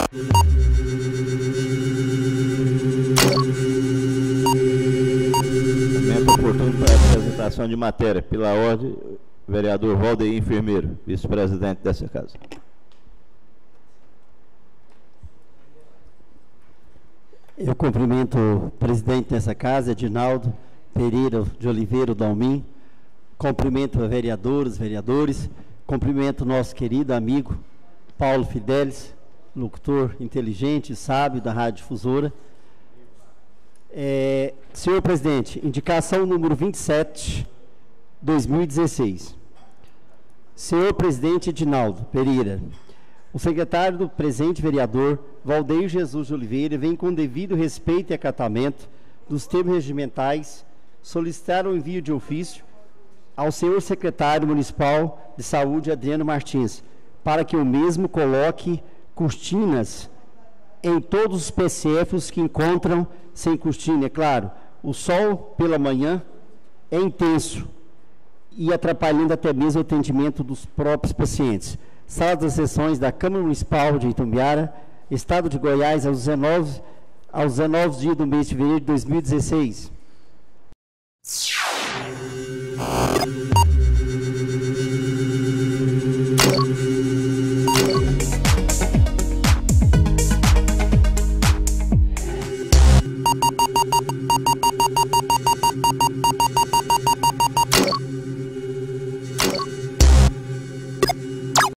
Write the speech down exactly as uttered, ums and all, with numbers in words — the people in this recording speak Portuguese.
Momento oportuno para a apresentação de matéria. Pela ordem, vereador Valdeir Enfermeiro, vice-presidente dessa casa. Eu cumprimento o presidente dessa casa, Edinaldo Pereira de Oliveira Dalmin. Cumprimento a vereadoras, vereadores. Cumprimento o nosso querido amigo Paulo Fidelis, locutor inteligente e sábio da Rádio Difusora. É, senhor presidente, indicação número vinte e sete, dois mil e dezesseis. Senhor presidente Edinaldo Pereira, o secretário do presente vereador Valdeir Jesus de Oliveira vem com devido respeito e acatamento dos termos regimentais solicitar o envio de ofício ao senhor secretário municipal de saúde Adriano Martins para que o mesmo coloque cortinas em todos os P C Fs que encontram sem cortina. É claro, o sol pela manhã é intenso e atrapalhando até mesmo o atendimento dos próprios pacientes. Sala das sessões da Câmara Municipal de Itumbiara, Estado de Goiás, aos dezenove, aos dezenove dias do mês de fevereiro de dois mil e dezesseis.